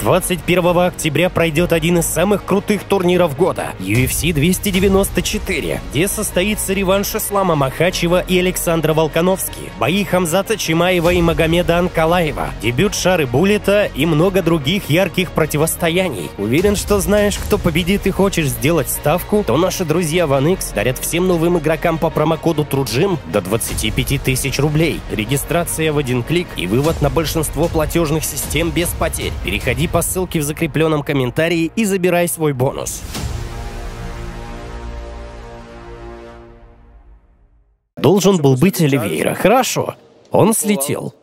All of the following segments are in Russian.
21 октября пройдет один из самых крутых турниров года – UFC 294, где состоится реванш Ислама Махачева и Александра Волконовски, бои Хамзата Чимаева и Магомеда Анкалаева, дебют Шары Буллета и много других ярких противостояний. Уверен, что знаешь, кто победит и хочешь сделать ставку, то наши друзья OneX дарят всем новым игрокам по промокоду TrueGym до 25 тысяч рублей. Регистрация в один клик и вывод на большинство платежных систем без потерь. Переходи по ссылке в закрепленном комментарии и забирай свой бонус. Должен был быть Оливейра. Хорошо. Он слетел.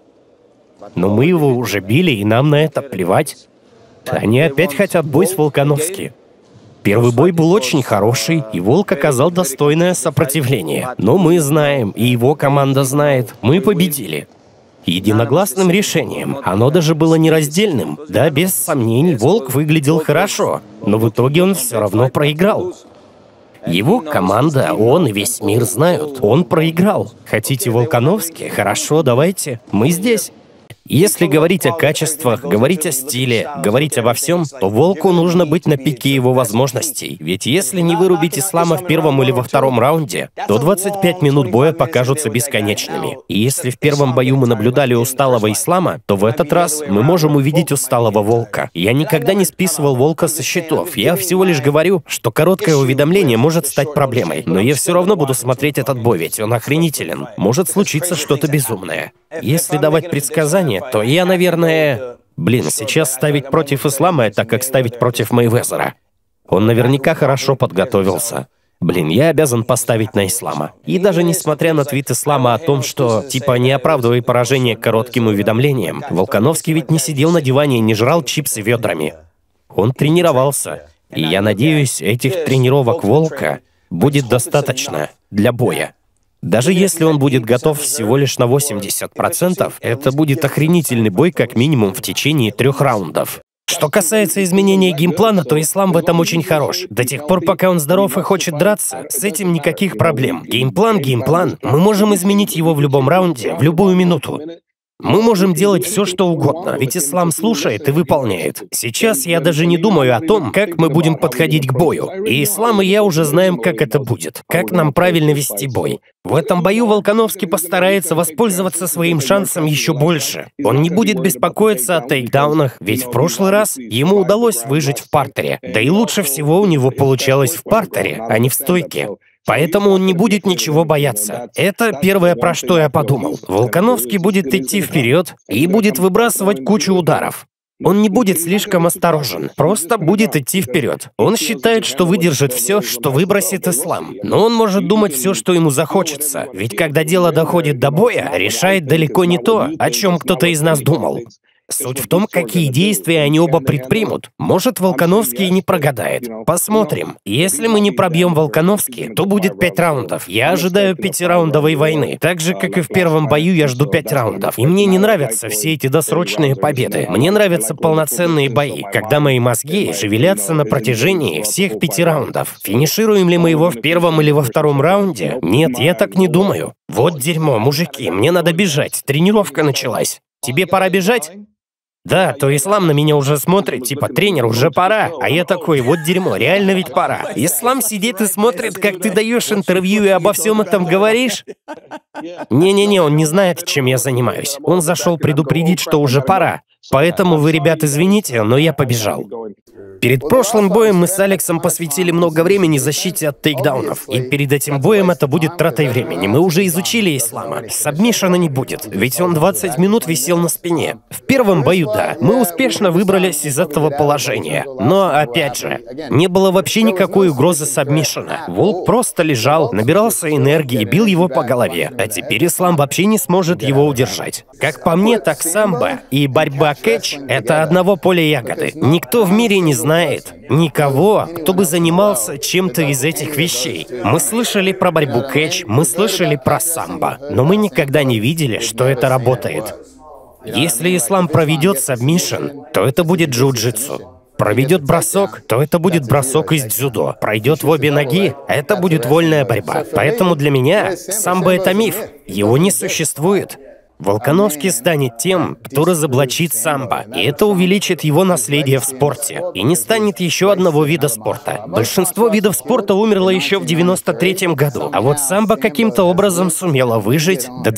Но мы его уже били, и нам на это плевать. Они опять хотят бой с Волконовски. Первый бой был очень хороший, и Волк оказал достойное сопротивление. Но мы знаем, и его команда знает, мы победили. Единогласным решением. Оно даже было нераздельным. Да, без сомнений, Волк выглядел хорошо, но в итоге он все равно проиграл. Его команда, он и весь мир знают. Он проиграл. Хотите Волконовски? Хорошо, давайте. Мы здесь. Если говорить о качествах, говорить о стиле, говорить обо всем, то Волку нужно быть на пике его возможностей. Ведь если не вырубить Ислама в первом или во втором раунде, то 25 минут боя покажутся бесконечными. И если в первом бою мы наблюдали усталого Ислама, то в этот раз мы можем увидеть усталого Волка. Я никогда не списывал Волка со счетов. Я всего лишь говорю, что короткое уведомление может стать проблемой. Но я все равно буду смотреть этот бой, ведь он охренителен. Может случиться что-то безумное. Если давать предсказания, то я, наверное... сейчас ставить против Ислама — это как ставить против Мейвезера. Он наверняка хорошо подготовился. Я обязан поставить на Ислама. И даже несмотря на твит Ислама о том, что, не оправдывай поражение коротким уведомлением, Волконовский ведь не сидел на диване и не жрал чипсы ведрами. Он тренировался. И я надеюсь, этих тренировок Волка будет достаточно для боя. Даже если он будет готов всего лишь на 80%, это будет охренительный бой как минимум в течение 3 раундов. Что касается изменения геймплана, то Ислам в этом очень хорош. До тех пор, пока он здоров и хочет драться, с этим никаких проблем. Геймплан. Мы можем изменить его в любом раунде, в любую минуту. Мы можем делать все, что угодно, ведь Ислам слушает и выполняет. Сейчас я даже не думаю о том, как мы будем подходить к бою. И Ислам и я уже знаем, как это будет, как нам правильно вести бой. В этом бою Волконовский постарается воспользоваться своим шансом еще больше. Он не будет беспокоиться о тейкдаунах, ведь в прошлый раз ему удалось выжить в партере. Да и лучше всего у него получалось в партере, а не в стойке. Поэтому он не будет ничего бояться. Это первое, про что я подумал. Волконовский будет идти вперед и будет выбрасывать кучу ударов. Он не будет слишком осторожен, просто будет идти вперед. Он считает, что выдержит все, что выбросит Ислам. Но он может думать все, что ему захочется. Ведь когда дело доходит до боя, решает далеко не то, о чем кто-то из нас думал. Суть в том, какие действия они оба предпримут. Может, Волконовский не прогадает. Посмотрим. Если мы не пробьем Волконовский, то будет 5 раундов. Я ожидаю 5-раундовой войны. Так же, как и в первом бою, я жду 5 раундов. И мне не нравятся все эти досрочные победы. Мне нравятся полноценные бои, когда мои мозги шевелятся на протяжении всех 5 раундов. Финишируем ли мы его в первом или во втором раунде? Нет, я так не думаю. Вот дерьмо, мужики, мне надо бежать. Тренировка началась. Тебе пора бежать? Да, то Ислам на меня уже смотрит, тренер, уже пора. А я такой, вот дерьмо, реально ведь пора. Ислам сидит и смотрит, как ты даешь интервью и обо всем этом говоришь. Не-не-не, он не знает, чем я занимаюсь. Он зашел предупредить, что уже пора. Поэтому вы, ребят, извините, но я побежал. Перед прошлым боем мы с Алексом посвятили много времени защите от тейкдаунов. И перед этим боем это будет тратой времени. Мы уже изучили Ислама. Сабмишена не будет, ведь он 20 минут висел на спине. В первом бою, да, мы успешно выбрались из этого положения. Но, опять же, не было вообще никакой угрозы сабмишена. Волк просто лежал, набирался энергии, бил его по голове. А теперь Ислам вообще не сможет его удержать. Как по мне, так самбо и борьба кэтч — это одного поля ягоды. Никто в мире не знает никого, кто бы занимался чем-то из этих вещей. Мы слышали про борьбу кэтч, мы слышали про самбо, но мы никогда не видели, что это работает. Если Ислам проведет сабмишн, то это будет джиу-джитсу. Проведет бросок, то это будет бросок из дзюдо. Пройдет в обе ноги, это будет вольная борьба. Поэтому для меня самбо — это миф. Его не существует. Волконовский станет тем, кто разоблачит самбо, и это увеличит его наследие в спорте. И не станет еще одного вида спорта. Большинство видов спорта умерло еще в 93-м году, а вот самбо каким-то образом сумело выжить до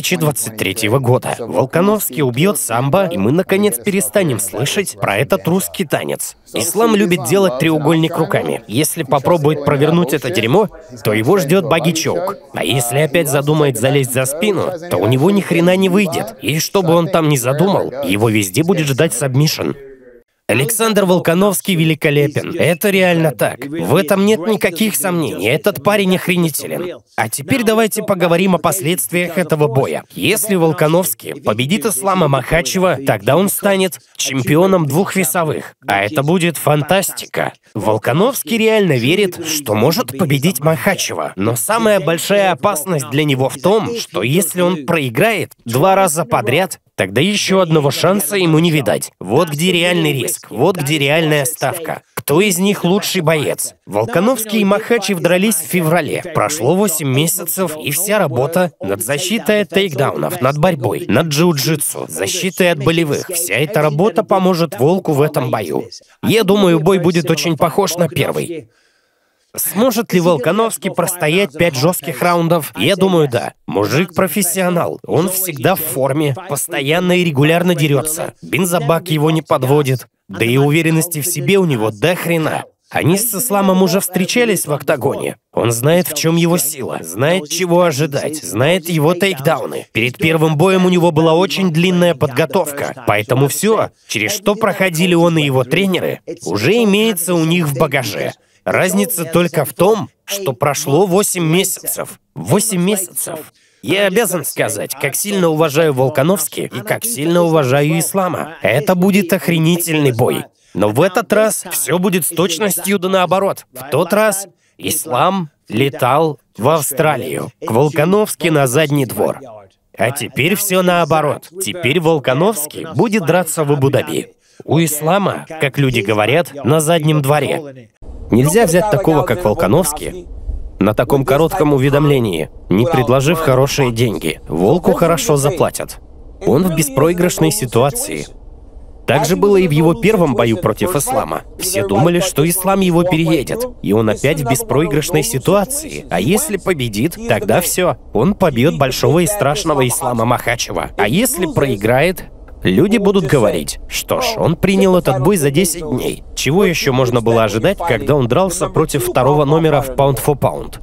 2023 года. Волконовский убьет самбо, и мы наконец перестанем слышать про этот русский танец. Ислам любит делать треугольник руками. Если попробует провернуть это дерьмо, то его ждет баги-чоук. А если опять задумает залезть за спину, то у него ни хрена не выйдет. И что бы он там ни задумал, его везде будет ждать сабмишн. Александр Волконовский великолепен. Это реально так. В этом нет никаких сомнений. Этот парень охренителен. А теперь давайте поговорим о последствиях этого боя. Если Волконовский победит Ислама Махачева, тогда он станет чемпионом двухвесовых. А это будет фантастика. Волконовский реально верит, что может победить Махачева. Но самая большая опасность для него в том, что если он проиграет 2 раза подряд, тогда еще одного шанса ему не видать. Вот где реальный риск, вот где реальная ставка. Кто из них лучший боец? Волконовский и Махачев дрались в феврале. Прошло 8 месяцев, и вся работа над защитой от тейкдаунов, над борьбой, над джиу-джитсу, защитой от болевых. Вся эта работа поможет Волку в этом бою. Я думаю, бой будет очень похож на первый. Сможет ли Волконовский простоять 5 жестких раундов? Я думаю, да. Мужик профессионал. Он всегда в форме, постоянно и регулярно дерется. Бензобак его не подводит. Да и уверенности в себе у него до хрена. Они с Исламом уже встречались в октагоне. Он знает, в чем его сила, знает, чего ожидать, знает его тейкдауны. Перед первым боем у него была очень длинная подготовка. Поэтому все, через что проходили он и его тренеры, уже имеется у них в багаже. Разница только в том, что прошло 8 месяцев. 8 месяцев. Я обязан сказать, как сильно уважаю Волконовский и как сильно уважаю Ислама. Это будет охренительный бой. Но в этот раз все будет с точностью да наоборот. В тот раз Ислам летал в Австралию, к Волконовски на задний двор. А теперь все наоборот. Теперь Волконовский будет драться в Абу-Даби. У Ислама, как люди говорят, на заднем дворе. Нельзя взять такого, как Волконовский, на таком коротком уведомлении, не предложив хорошие деньги. Волку хорошо заплатят. Он в беспроигрышной ситуации. Так же было и в его первом бою против Ислама. Все думали, что Ислам его переедет, и он опять в беспроигрышной ситуации. А если победит, тогда все. Он побьет большого и страшного Ислама Махачева. А если проиграет, люди будут говорить, что ж, он принял этот бой за 10 дней. Чего еще можно было ожидать, когда он дрался против второго номера в Pound for Pound?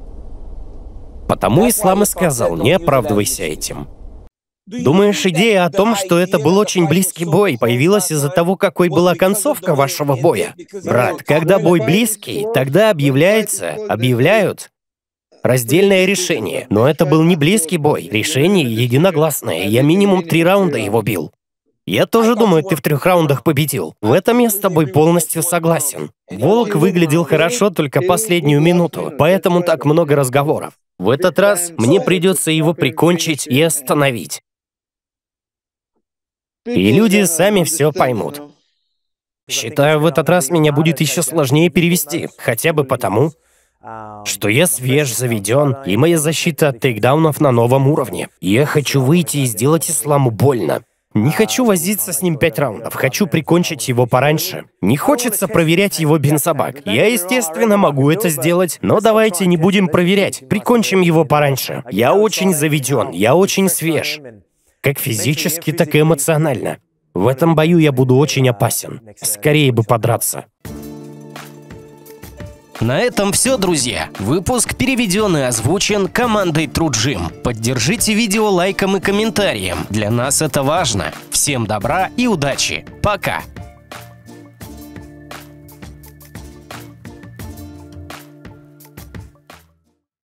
Потому Ислам и сказал, не оправдывайся этим. Думаешь, идея о том, что это был очень близкий бой, появилась из-за того, какой была концовка вашего боя? Брат, когда бой близкий, тогда объявляют раздельное решение. Но это был не близкий бой. Решение единогласное. Я минимум 3 раунда его бил. Я тоже думаю, ты в 3 раундах победил. В этом я с тобой полностью согласен. Волк выглядел хорошо только последнюю минуту, поэтому так много разговоров. В этот раз мне придется его прикончить и остановить. И люди сами все поймут. Считаю, в этот раз меня будет еще сложнее перевести, хотя бы потому, что я свеж, заведен, и моя защита от тейкдаунов на новом уровне. Я хочу выйти и сделать Исламу больно. Не хочу возиться с ним 5 раундов, хочу прикончить его пораньше. Не хочется проверять его бензобак. Я, естественно, могу это сделать, но давайте не будем проверять. Прикончим его пораньше. Я очень заведен, я очень свеж. Как физически, так и эмоционально. В этом бою я буду очень опасен. Скорее бы подраться. На этом все, друзья. Выпуск переведен и озвучен командой TrueGym. Поддержите видео лайком и комментарием. Для нас это важно. Всем добра и удачи. Пока.